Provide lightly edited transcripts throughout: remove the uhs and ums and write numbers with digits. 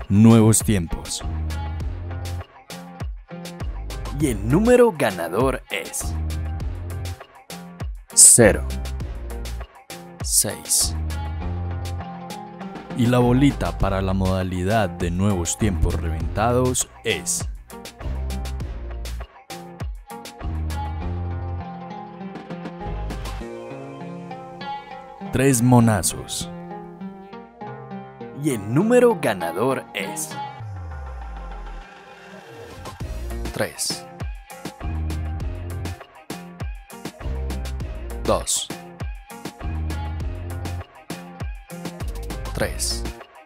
Nuevos tiempos. Y el número ganador es 0, 6. Y la bolita para la modalidad de nuevos tiempos reventados es 3 monazos. Y el número ganador es 3, 2, 3.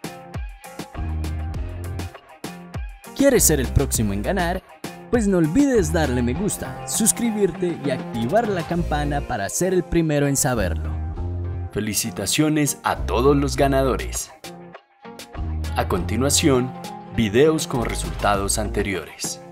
¿Quieres ser el próximo en ganar? Pues no olvides darle me gusta, suscribirte y activar la campana para ser el primero en saberlo. Felicitaciones a todos los ganadores. A continuación, videos con resultados anteriores.